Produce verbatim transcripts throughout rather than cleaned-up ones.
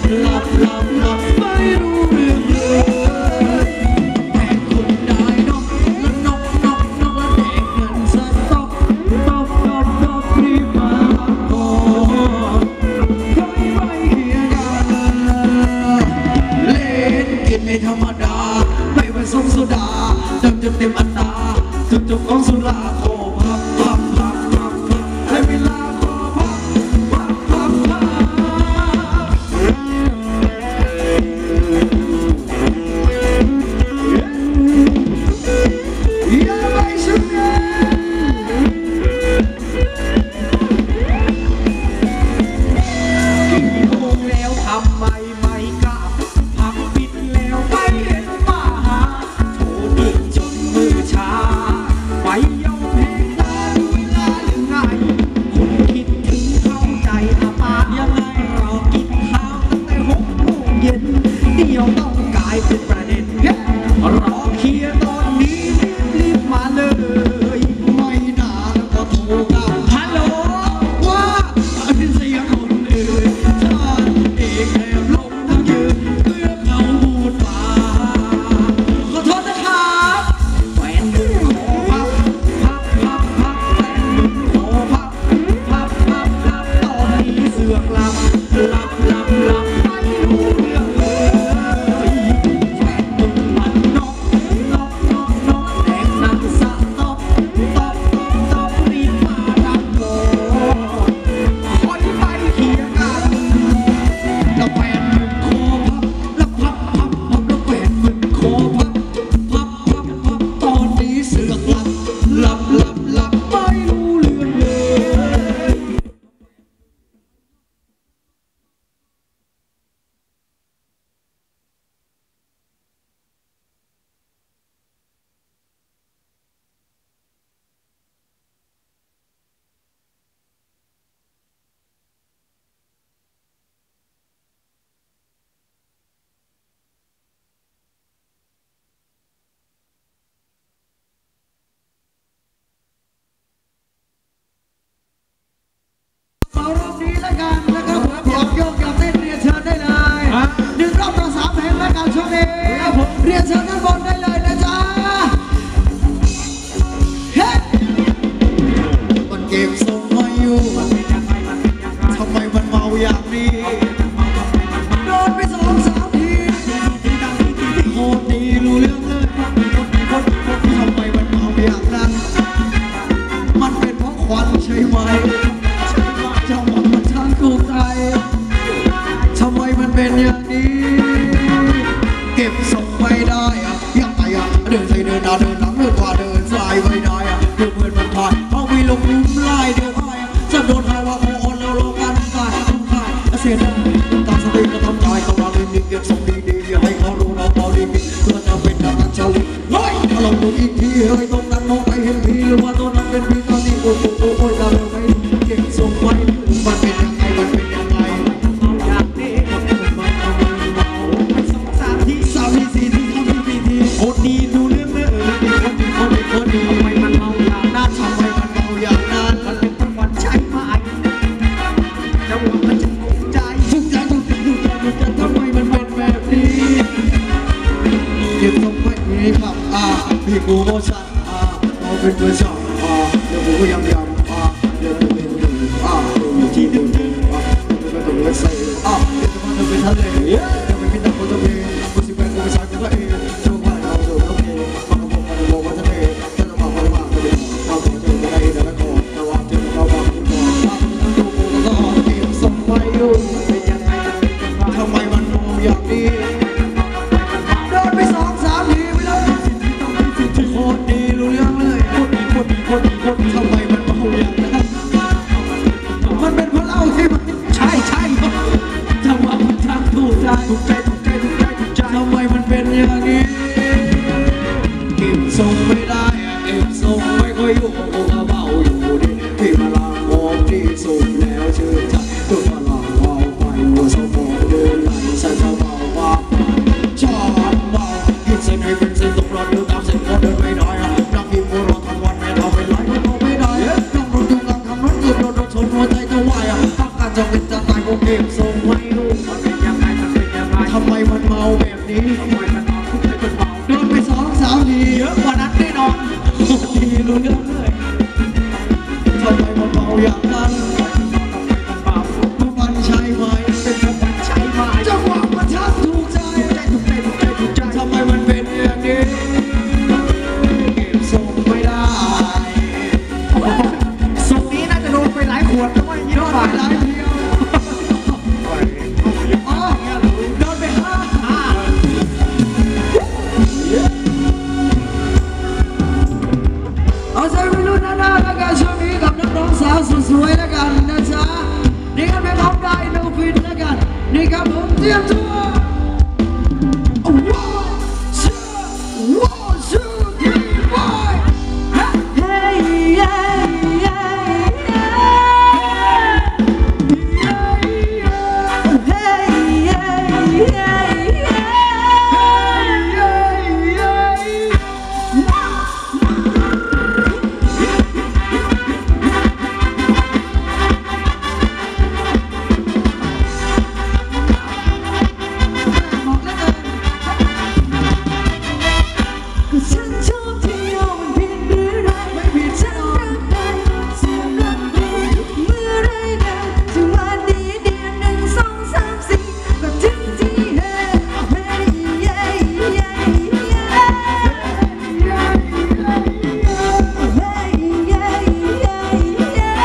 หลับหลับหลับไม่รู้เรื่องเลยแต่คนได้นกแล้วนกนกนกแล้วเด็กเงินสต๊อกต๊อกต๊อกต๊อกรีบมาก่อนเคยไปเคียกันเล่นกินไม่ธรรมดาไม่เป็นส้มโซดาเติมจนเต็มอัตราจนจบของสุราโคพับพับพับพับพับให้เวลาโคพับพับพับพับอย่าไปสุดเลยกี่โมงแล้วทำไมไม่กลับพักปิดแล้วไม่เห็นมาหาโทรดึกจนมือชาไปยอมเพลงตาดูเวลาหรือไงคนคิดถึงเข้าใจอาปายังไงเรากินข้าวตั้งแต่หกโมงเย็นเดี๋ยวต้องกลายเป็นประเด็นรอเคลียร์ตอนนี้รีบมาเลยไม่นานก็โทรกลับฮัลโหลว่าเป็นเสียงคนอื่นท่านเองแอบลงทั้งยืนเพื่อเขาพูดมาขอโทษนะครับแฟนหนุ่มขอพับพับพับพับแฟนหนุ่มขอพับพับพับพับตอนนี้เสือกหลับหลับหลับหลับไม่รู้เรื่องเลยแฟนหนุ่มมันนกนกนกนกแดงนั่งสะตบตบตบตบรีบมารับโกคอยไปเคียร์กันแล้วแฟนหนุ่มขอพับแล้วพับพับพับแล้วแฟนหนุ่มขอพับพับพับพับตอนนี้เสือกหลับหลับหลับหลับไม่รู้เรื่องเลย เอารอบนี้แล้วกันนะครับผมอยากโยกอยากเต้นเรียนเชิญได้เลยหนึ่งรอบต่อสามเพลงแล้วกันช่วงนี้เรียนเชิญด้านบนได้เลยนะจ๊ะเฮ้มันเก็บทรงไม่อยู่ทำไมมันเมาอย่างนี้โดนไปสองสามทีโคตรดีรู้เรื่องเลยทำไมมันเมาอย่างนั้นมันเป็นเพราะควันใช่ไหมจังหวะมันช่างถูกใจทำไมมันเป็นอย่างนี้เก็บทรงไม่ได้อะยังไงอะเดินใส่เดินหน้าเดินหลังเดินขวาเดินซ้ายไม่ได้อะเดี๋ยวเพื่อนมันพายเอาไปลงลุ่มไล่เดี๋ยวพายจะโดนหาว่าพออ่อนแล้วลงกันตายต้องตายเสียดายตั้งสติก็ทำใจกำลังเล่นเก็บทรงดีๆอย่าให้เขารู้เราเบาดีเพื่อจะเป็นนักการเฉลี่ยเฮ้ยถ้าเราดูอีกทีเฮ้ยตรงนั้นมองไปเห็นผีหรือว่าตัวนั้นเป็นผีตอนนี้โอ้โหโอ้โหจะเร็วไหมเก็บทรงไว้มันเป็นยังไงมันเป็นยังไงอยากนี้มันเอาเงินเมาสองสามทีสามทีสี่ทีห้าทีสี่ทีโคตรดีดูเรื่องเลยคนดีคนดีคนดีทำไมมันเมาอย่างนั้นทำไมมันเมาอย่างนั้นมันเป็นเพราะวันใช่ไหมจังหวะมันจะถูกใจถูกใจถูกใจถูกใจถูกใจทำไมมันเป็นแบบนี้เก็บทรงไว้มีครับอ่าพี่กูโมชั่นอ่าเราเป็นเพื่อนชอบอ่าเดี๋ยวกูก็ยังยังอ่าเดี๋ยวกูเป็นหนึ่งอ่าอยู่ที่เดิมอ่าเดี๋ยวกูต้องเลิกใส่อ่าเดี๋ยวจะมาเดินไปทะเลเดี๋ยวไม่มีแต่คนจะมีกูสิเป็นกูไม่ใช่กูก็เองช่วงวันเราเดินโอเคมันก็บอกมันบอกว่าจะเองถ้าจะบอกมันว่าจะเป็นเราขอเจอไม่ได้แต่ละคนแต่ว่าเจอเราบอกกูก่อนถ้ามึงต้องดูกูก็ต้องเก็บทรงไว้อยู่เป็นยังไงทำไมมันมองอย่างนี้โดนไปสองสามทีไปเลยโคตรดีรู้เรื่องเลยโคตรดีโคตรดีโคตรดีโคตรทำไมมันเมาอย่างนั้นมันเป็นเพราะเราใช่ไหมใช่ใช่จังหวะมันช่างถูกใจถูกใจถูกใจถูกใจถูกใจทำไมมันเป็นอย่างนี้เก็บทรงไม่ได้อะเก็บทรงไม่ค่อยอยู่โอ้เบาอยู่ดิพี่พลังมองที่สุดแล้วชื่นใจตัวพลังเบาไปหัวสมองเดินไหลฉันจะเบาว่าชอบเบายิ่งเส้นให้เป็นเส้นตรงรอดเดินตามเส้นก็เดินไม่ได้อะนั่งกินบัวรอทั้งวันไม่เอาไปไหลไม่เอาไม่ได้นั่งรถอยู่หลังทำรถยืนรถรถชนหัวใจจะวายอะพักการจะเป็นจะตายก็เก็บทรงไว้รู้มันเป็นยังไงโดนไปสองสามทีเยอะกว่านั้นแน่นอนทีรู้เรื่องเลยทำไมมันเมาอย่างนั้นมันใช่ไหมใช่ไหมจังหวะมันชักถูกใจถูกใจถูกใจถูกใจทำไมมันเป็นอย่างนี้เก็บทรงไม่ได้ทรงนี้น่าจะโดนไปหลายขวดก็ไม่ยิ่งกว่าหลายเดียวอ๋อโดนไปห้าห้าเอาใจวัยรุ่นนะนะแล้วกันช่วงนี้กับน้องๆสาวสวยๆแล้วกันนะจ๊ะนี่ก็เป็นของได้โนฟินแล้วกันนี่ครับผมเตรียมตัวว้าวชื่อว้าวชื่อที่บอยเฮ้ยเย้เย้เย้เฮ้ยเย้เย้เย้ฉันชอบเที่ยวมันผิดหรือไรไม่ผิดฉันรักกันเสียรักดีเมื่อไรกันจังหวะดีเดียวหนึ่งสองสามสี่ก็ถึงที่เฮ้เฮ้ยเย้เย้เย้เฮ้ยเย้เย้เย้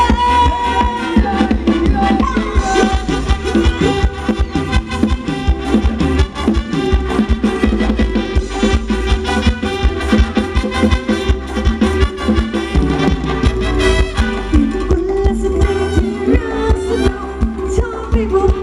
กุลสตรีที่รักสนุกชอบไปบุก